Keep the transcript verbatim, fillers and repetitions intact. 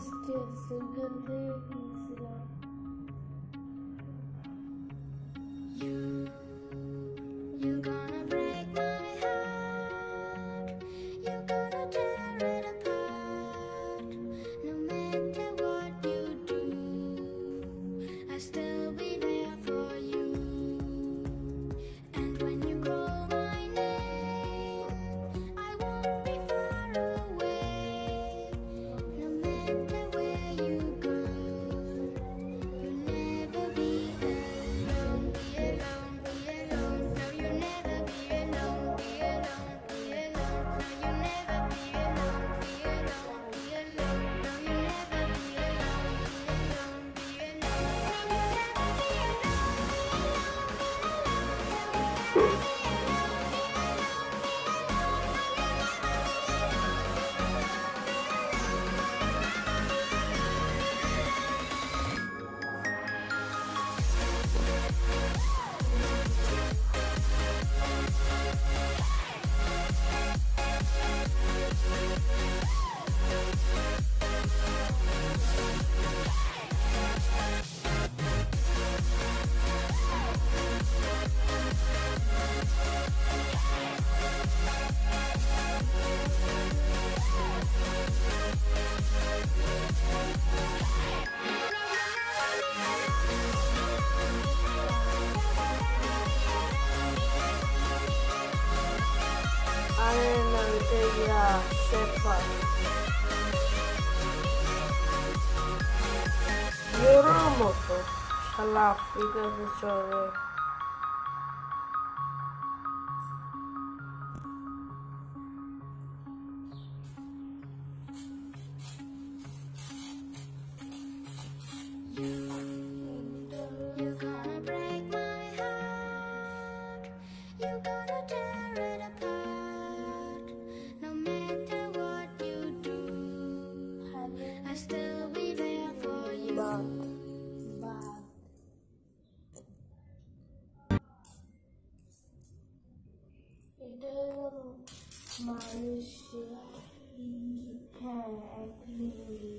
still sugar. You, you're gonna break my heart. You're gonna tear it apart. No matter what you do, I'll still be there for you. And when you call my name, I won't be far away. No matter where you go, you'll never be alone. Be alone, be alone. No, you'll never be alone. Be alone, be alone. No, you'll never be alone. Be alone, be alone. No, you'll never be alone. Be alone, be alone. No, you'll never be Anena sepa. Yorulmoto. Şalafriga dışarı. You're gonna break my heart. You're gonna tear it apart. No matter what you do, I'll still be there for you. Bad. Bad. It is Malaysia. Japan,